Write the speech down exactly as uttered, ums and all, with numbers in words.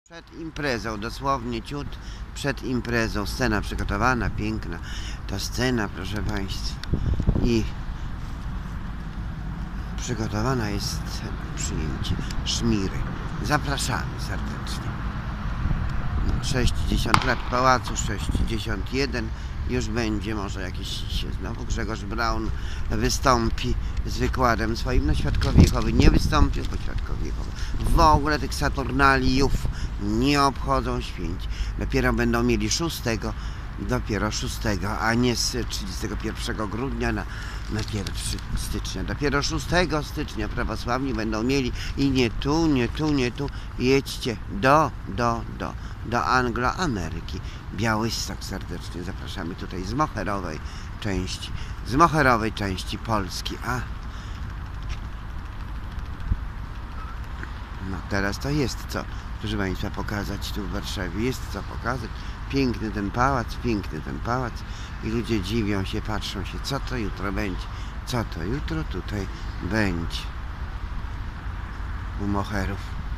Przed imprezą, dosłownie ciut przed imprezą, scena przygotowana, piękna, ta scena, proszę Państwa, i przygotowana jest scena, przyjęcie Szmiry. Zapraszamy serdecznie. sześćdziesiąt lat pałacu, sześćdziesiąt jeden, już będzie, może jakiś się znowu Grzegorz Braun wystąpi z wykładem swoim. No Świadkowie Jehowy nie wystąpił, bo Świadkowie Jehowy w ogóle tych Saturnaliów nie obchodzą święci. Dopiero będą mieli szóstego, dopiero szóstego, a nie z trzydziestego pierwszego grudnia na, na pierwszy stycznia. Dopiero szóstego stycznia prawosławni będą mieli i nie tu, nie tu, nie tu. Jedźcie do, do, do, do Angloameryki. Białystok serdecznie zapraszamy tutaj z moherowej części, z moherowej części Polski. A no teraz to jest co, proszę Państwa, pokazać tu w Warszawie. Jest co pokazać. Piękny ten pałac, piękny ten pałac i ludzie dziwią się, patrzą się, co to jutro będzie, co to jutro tutaj będzie u moherów.